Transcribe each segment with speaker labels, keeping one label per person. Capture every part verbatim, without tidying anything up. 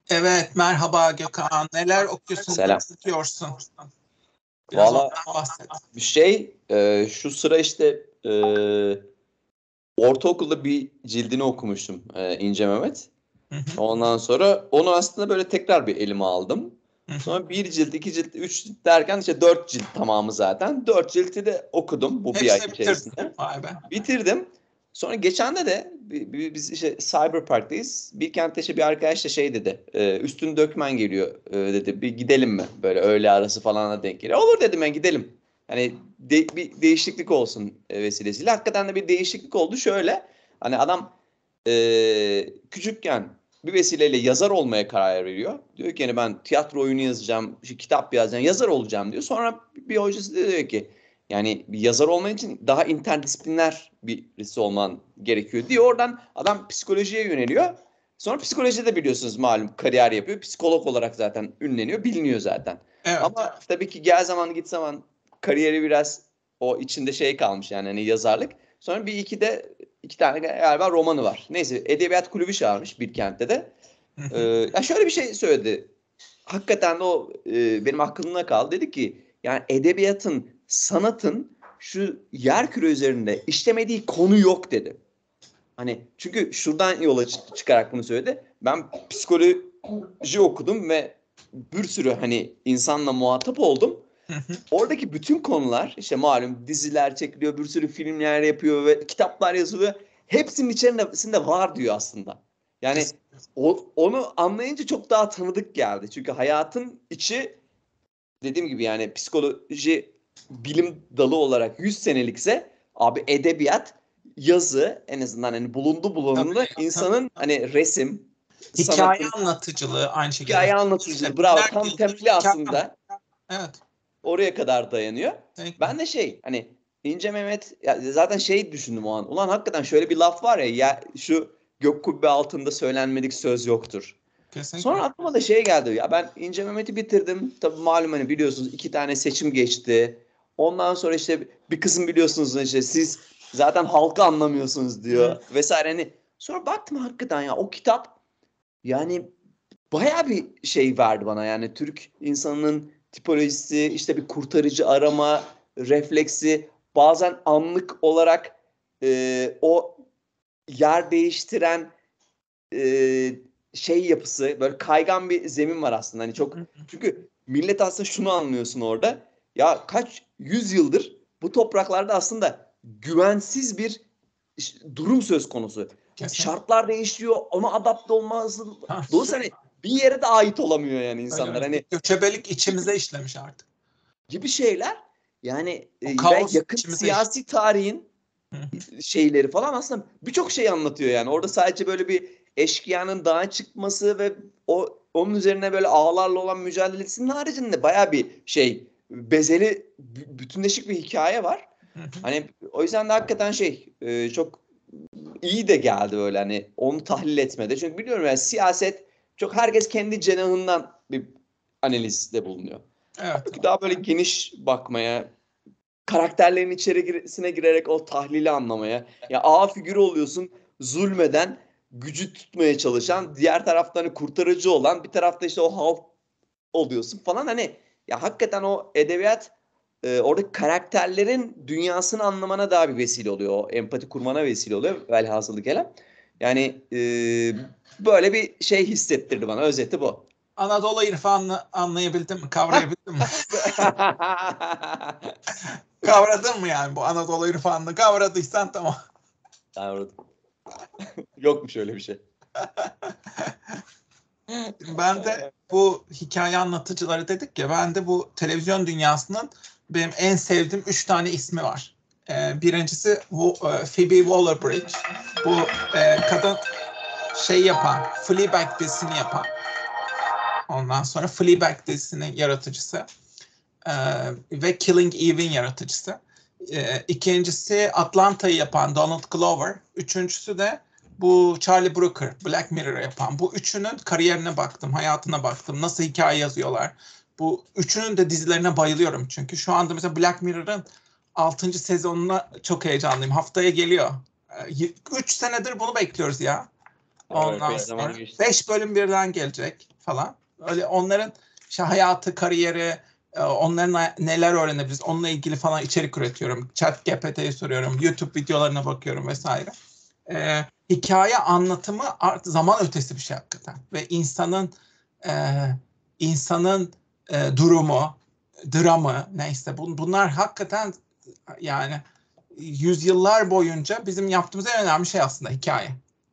Speaker 1: Evet, merhaba Gökhan. Neler okuyorsun, ne
Speaker 2: Selam.
Speaker 1: istiyorsun? Biraz
Speaker 2: Valla
Speaker 1: ondan bahset.
Speaker 2: bir şey e, şu sıra işte e, ortaokulda bir cildini okumuştum e, İnce Mehmet.
Speaker 1: Hı hı,
Speaker 2: Ondan sonra onu aslında böyle tekrar bir elime aldım.
Speaker 1: hı hı.
Speaker 2: Sonra bir cilt, iki cilt, üç cilt derken işte dört cilt tamamı zaten. Dört cilti de okudum bu bir ay
Speaker 1: Hepsini bitirdim.
Speaker 2: içerisinde.
Speaker 1: Vay be.
Speaker 2: Bitirdim. Sonra geçen de de bi- bi- biz işte Cyber Park'tayız. Bilkent'te işte bir arkadaş da şey dedi. E, üstünü dökmen geliyor e, dedi. Bir gidelim mi? Böyle öğle arası falan da denk geliyor. Olur dedim ben gidelim. Hani de- bir değişiklik olsun e, vesilesiyle. Hakikaten de bir değişiklik oldu. Şöyle hani adam e, küçükken bir vesileyle yazar olmaya karar veriyor. Diyor ki hani ben tiyatro oyunu yazacağım, işte kitap yazacağım, yazar olacağım diyor. Sonra bir hocası da diyor ki yani bir yazar olman için daha interdisipliner birisi olman gerekiyor diyor. Oradan adam psikolojiye yöneliyor. Sonra psikolojide de biliyorsunuz malum kariyer yapıyor. Psikolog olarak zaten ünleniyor, biliniyor zaten.
Speaker 1: Evet.
Speaker 2: Ama tabii ki gel zaman git zaman kariyeri biraz o içinde şey kalmış yani hani yazarlık. Sonra bir iki de iki tane galiba romanı var. Neyse edebiyat kulübü çağırmış Bilkent'te de.
Speaker 1: Hı
Speaker 2: Ee,
Speaker 1: hı.
Speaker 2: ya şöyle bir şey söyledi. Hakikaten de o e, benim aklımda kaldı. Dedi ki yani edebiyatın, sanatın şu yerküre üzerinde işlemediği konu yok dedi. Hani çünkü şuradan yola çık- çıkarak bunu söyledi. Ben psikoloji okudum ve bir sürü hani insanla muhatap oldum.
Speaker 1: Hı hı.
Speaker 2: Oradaki bütün konular işte malum diziler çekiliyor, bir sürü filmler yapıyor ve kitaplar yazılıyor. Hepsinin içerisinde var diyor aslında. Yani
Speaker 1: Kes-
Speaker 2: o, onu anlayınca çok daha tanıdık geldi. Çünkü hayatın içi dediğim gibi yani psikoloji bilim dalı olarak yüz senelikse abi edebiyat, yazı en azından hani bulundu
Speaker 1: Tabii,
Speaker 2: bulundu
Speaker 1: tabii.
Speaker 2: insanın hani resim,
Speaker 1: Hikaye
Speaker 2: sanatın
Speaker 1: anlatıcılığı aynı şekilde.
Speaker 2: hikaye
Speaker 1: İşte
Speaker 2: anlatıcılığı bravo
Speaker 1: binlerce
Speaker 2: tam
Speaker 1: yıldır
Speaker 2: temeli
Speaker 1: hikaye.
Speaker 2: aslında
Speaker 1: Evet.
Speaker 2: oraya kadar dayanıyor.
Speaker 1: Peki.
Speaker 2: Ben de şey hani İnce Mehmet ya zaten şey düşündüm o an. Ulan hakikaten şöyle bir laf var ya ya şu gök kubbe altında söylenmedik söz yoktur.
Speaker 1: Kesinlikle.
Speaker 2: Sonra aklıma da şey geldi. Ya ben İnce Mehmet'i bitirdim. Tabii malum hani biliyorsunuz iki tane seçim geçti. Ondan sonra işte bir kısım biliyorsunuz işte siz zaten halkı anlamıyorsunuz
Speaker 1: Hı.
Speaker 2: diyor vesaire. Hani sonra baktım hakikaten ya o kitap yani bayağı bir şey verdi bana. Yani Türk insanının tipolojisi işte bir kurtarıcı arama refleksi bazen anlık olarak e, o yer değiştiren e, şey yapısı böyle kaygan bir zemin var aslında hani çok çünkü millet aslında şunu anlıyorsun orada ya kaç yüz yıldır bu topraklarda aslında güvensiz bir durum söz konusu.
Speaker 1: Kesinlikle.
Speaker 2: Şartlar değişiyor ona adapte olması
Speaker 1: Ha,
Speaker 2: dolayısıyla hani bir yere de ait olamıyor yani
Speaker 1: öyle
Speaker 2: insanlar
Speaker 1: öyle. Bir
Speaker 2: hani
Speaker 1: göçebelik içimize işlemiş artık.
Speaker 2: gibi şeyler yani
Speaker 1: O
Speaker 2: e, ve
Speaker 1: kaos
Speaker 2: yakın
Speaker 1: içimize işlemiş.
Speaker 2: siyasi tarihin
Speaker 1: Hı hı.
Speaker 2: şeyleri falan aslında birçok şey anlatıyor yani. Orada sadece böyle bir eşkıyanın dağa çıkması ve o onun üzerine böyle ağlarla olan mücadelesinin haricinde bayağı bir şey bezeli bütünleşik bir hikaye var.
Speaker 1: Hı hı.
Speaker 2: Hani o yüzden de hakikaten şey e, çok iyi de geldi böyle hani onu tahlil etmede. Çünkü biliyorum yani siyaset çok herkes kendi cenahından bir analizde bulunuyor.
Speaker 1: Evet.
Speaker 2: Halbuki daha böyle geniş bakmaya, karakterlerin içerisine girerek o tahlili anlamaya. Ya A figürü oluyorsun zulmeden, gücü tutmaya çalışan, diğer tarafta hani kurtarıcı olan, bir tarafta işte o halk oluyorsun falan. Hani ya hakikaten o edebiyat e, oradaki karakterlerin dünyasını anlamana daha bir vesile oluyor. O empati kurmana vesile oluyor velhasılı kelam. Yani e, böyle bir şey hissettirdi bana. Özeti bu.
Speaker 1: Anadolu irfanını anlayabildin mi?
Speaker 2: Hah.
Speaker 1: Kavrayabildin mi? Kavradın mı yani bu Anadolu irfanını? Kavradıysan tamam.
Speaker 2: Anladım. Yokmuş öyle bir şey.
Speaker 1: Ben de bu hikaye anlatıcıları dedik ya, ben de bu televizyon dünyasının benim en sevdiğim üç tane ismi var. Ee, birincisi bu e, Phoebe Waller-Bridge. Bu e, kadın şey yapan, Fleabag dizisini yapan. Ondan sonra Fleabag dizisinin yaratıcısı. Ee, ve Killing Eve'in yaratıcısı. Ee, ikincisi Atlanta'yı yapan Donald Glover. Üçüncüsü de bu Charlie Brooker, Black Mirror'ı yapan. Bu üçünün kariyerine baktım, hayatına baktım. Nasıl hikaye yazıyorlar. Bu üçünün de dizilerine bayılıyorum çünkü. Şu anda mesela Black Mirror'ın altıncı sezonuna çok heyecanlıyım. Haftaya geliyor. Ee, Üç senedir bunu bekliyoruz ya. Ondan
Speaker 2: epey zaman
Speaker 1: sonra
Speaker 2: geçti.
Speaker 1: beş bölüm birden gelecek falan. Öyle onların işte hayatı, kariyeri, e, onların neler öğrenebiliriz, onunla ilgili falan içerik üretiyorum. ChatGPT'ye soruyorum, YouTube videolarına bakıyorum vesaire. Ee, hikaye anlatımı art, zaman ötesi bir şey hakikaten. Ve insanın e, insanın e, durumu, dramı neyse bun, bunlar hakikaten yani yüzyıllar boyunca bizim yaptığımız en önemli şey aslında hikaye.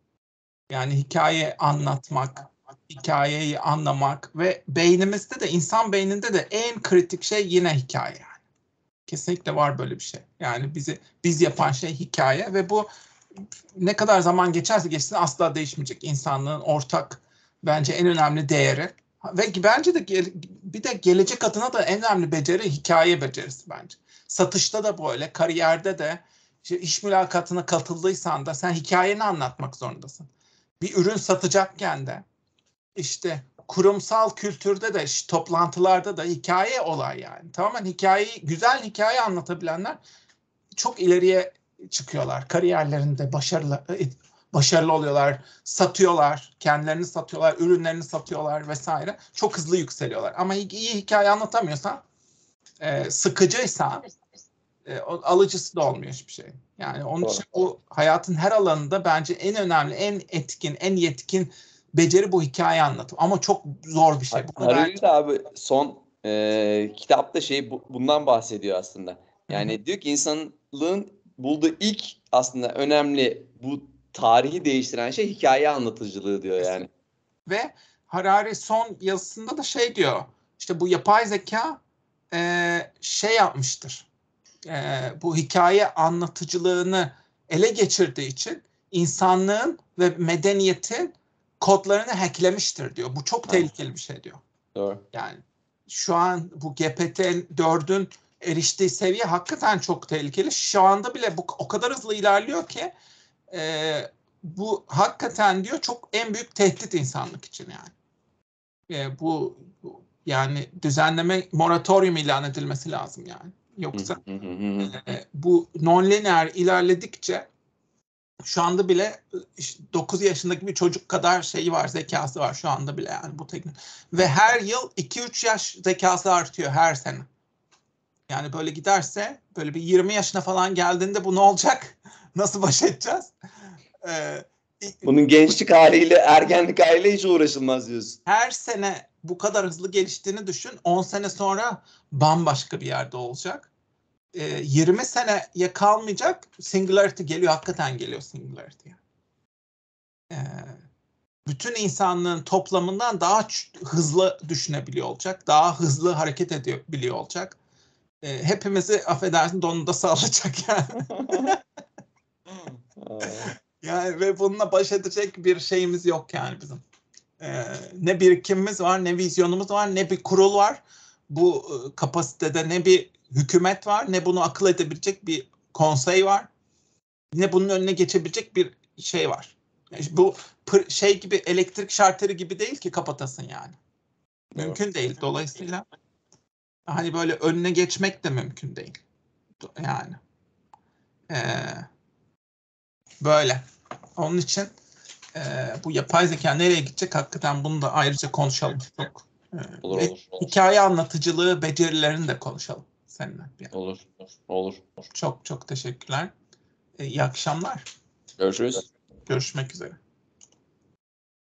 Speaker 1: Yani hikaye anlatmak, hikayeyi anlamak ve beynimizde de insan beyninde de en kritik şey yine hikaye yani. Kesinlikle var böyle bir şey. Yani bizi biz yapan şey hikaye ve bu ne kadar zaman geçerse geçsin asla değişmeyecek. İnsanlığın ortak bence en önemli değeri ve bence de bir de gelecek adına da en önemli beceri hikaye becerisi bence. Satışta da böyle, kariyerde de, işte iş mülakatına katıldıysan da sen hikayeni anlatmak zorundasın. Bir ürün satacakken de işte kurumsal kültürde de işte toplantılarda da hikaye olay yani. Tamamen hikayeyi, güzel hikaye anlatabilenler çok ileriye çıkıyorlar. Kariyerlerinde başarılı başarılı oluyorlar, satıyorlar, kendilerini satıyorlar, ürünlerini satıyorlar vesaire. Çok hızlı yükseliyorlar. Ama iyi hikaye anlatamıyorsan, e, sıkıcıysan e, alıcısı da olmuyor hiçbir şey. Yani onun
Speaker 2: Doğru.
Speaker 1: için o hayatın her alanında bence en önemli, en etkin, en yetkin beceri bu hikaye anlatım. Ama çok zor bir şey. Bunu
Speaker 2: Harari
Speaker 1: bence...
Speaker 2: de abi son e, kitapta şey bu, bundan bahsediyor aslında. Yani
Speaker 1: Hı hı.
Speaker 2: diyor ki insanlığın bulduğu ilk aslında önemli bu tarihi değiştiren şey hikaye anlatıcılığı diyor yani.
Speaker 1: Ve Harari son yazısında da şey diyor. İşte bu yapay zeka e, şey yapmıştır. E, bu hikaye anlatıcılığını ele geçirdiği için insanlığın ve medeniyetin kodlarını hacklemiştir diyor. Bu çok
Speaker 2: Ha,
Speaker 1: tehlikeli bir şey diyor.
Speaker 2: doğru.
Speaker 1: Yani şu an bu G P T dördün eriştiği seviye hakikaten çok tehlikeli. Şu anda bile bu o kadar hızlı ilerliyor ki e, bu hakikaten diyor çok en büyük tehdit insanlık için yani. E, bu, bu yani düzenleme moratorium ilan edilmesi lazım yani. Yoksa
Speaker 2: Hı hı hı hı.
Speaker 1: e, bu non-linear ilerledikçe şu anda bile işte dokuz yaşındaki bir çocuk kadar şeyi var, zekası var şu anda bile yani bu teknik. Ve her yıl iki üç yaş zekası artıyor her sene. Yani böyle giderse böyle bir yirmi yaşına falan geldiğinde bu ne olacak? Nasıl baş edeceğiz? Ee,
Speaker 2: Bunun gençlik haliyle, ergenlik haliyle hiç uğraşılmaz diyorsun.
Speaker 1: her sene bu kadar hızlı geliştiğini düşün. on sene sonra bambaşka bir yerde olacak. Ee, yirmi seneye kalmayacak. Singularity geliyor. Hakikaten geliyor Singularity. Ee, bütün insanlığın toplamından daha hızlı düşünebiliyor olacak. Daha hızlı hareket edebiliyor olacak. Ee, hepimizi affedersin donunda sağlayacak yani. Yani ve bununla baş edecek bir şeyimiz yok yani bizim. Ee, ne birikimimiz var, ne vizyonumuz var, ne bir kurul var. Bu e, kapasitede ne bir hükümet var, ne bunu akıl edebilecek bir konsey var, ne bunun önüne geçebilecek bir şey var. Yani bu şey gibi elektrik şarteri gibi değil ki kapatasın yani.
Speaker 2: Doğru.
Speaker 1: Mümkün değil. Dolayısıyla hani böyle önüne geçmek de mümkün değil. Yani ee, böyle. Onun için e, bu yapay zeka nereye gidecek hakikaten bunu da ayrıca konuşalım. Çok e,
Speaker 2: Olur
Speaker 1: ve
Speaker 2: olur.
Speaker 1: hikaye anlatıcılığı becerilerini de konuşalım seninle. Yani.
Speaker 2: Olur. Olur.
Speaker 1: Çok çok teşekkürler. E, iyi akşamlar.
Speaker 2: Görüşürüz.
Speaker 1: Görüşmek üzere.